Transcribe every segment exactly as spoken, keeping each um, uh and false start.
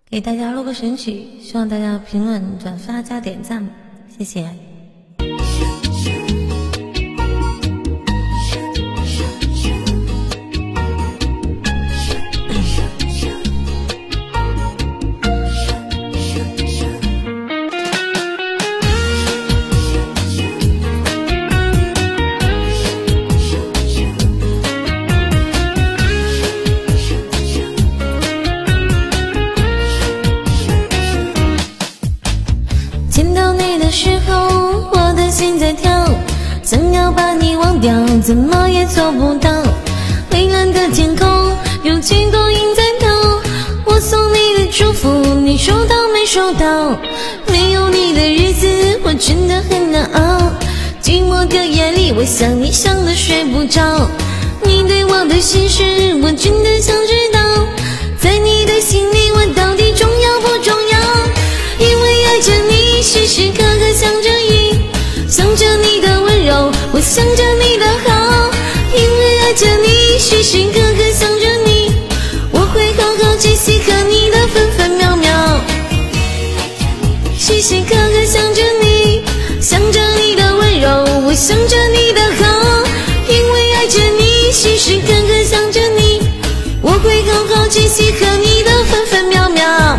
给大家录个神曲，希望大家评论、转发加点赞，谢谢。见到你的时候，我的心在跳，想要把你忘掉，怎么也做不到。蔚蓝的天空，有几朵云在飘，我送你的祝福，你收到没收到？没有你的日子，我真的很难熬。寂寞的夜里，我想你想得睡不着。你对我的心事，我真的想知道，在你的心里，我到底重要不重要？因为爱着你，时时刻刻想着你，想着你的温柔，我想着你的好。因为爱着你，时时刻刻想着你，我会好好珍惜和你的分分秒秒。时时刻刻想着你，想着你的温柔，我想着你的好。因为爱着你，时时刻刻想着你，我会好好珍惜和你的分分秒秒。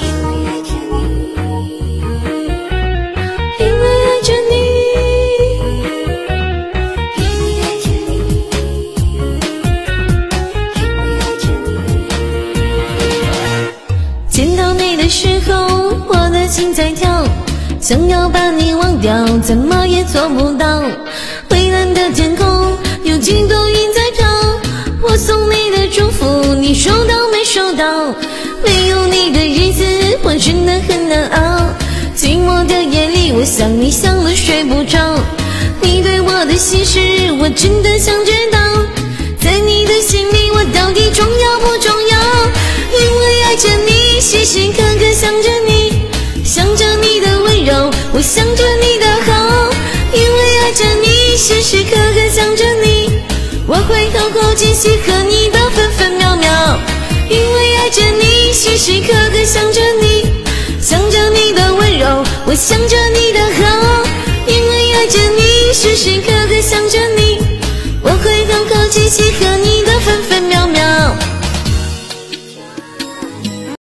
见到你的时候，我的心在跳，想要把你忘掉，怎么也做不到。蔚蓝的天空，有几朵云在飘，我送你的祝福，你收到没收到？没有你的日子，我真的很难熬。寂寞的夜里，我想你想了睡不着。你对我的心事，我真的想知道，在你的心里，我到底重要不重要？因为爱着你，时时刻刻想着你，想着你的温柔，我想着你的好。因为爱着你，时时刻刻想着你，我会好好珍惜和你的分分秒秒。因为爱着你，时时刻刻想着你，想着你的温柔，我想着你的好。因为爱着你，时时刻刻想着你，我会好好珍惜和你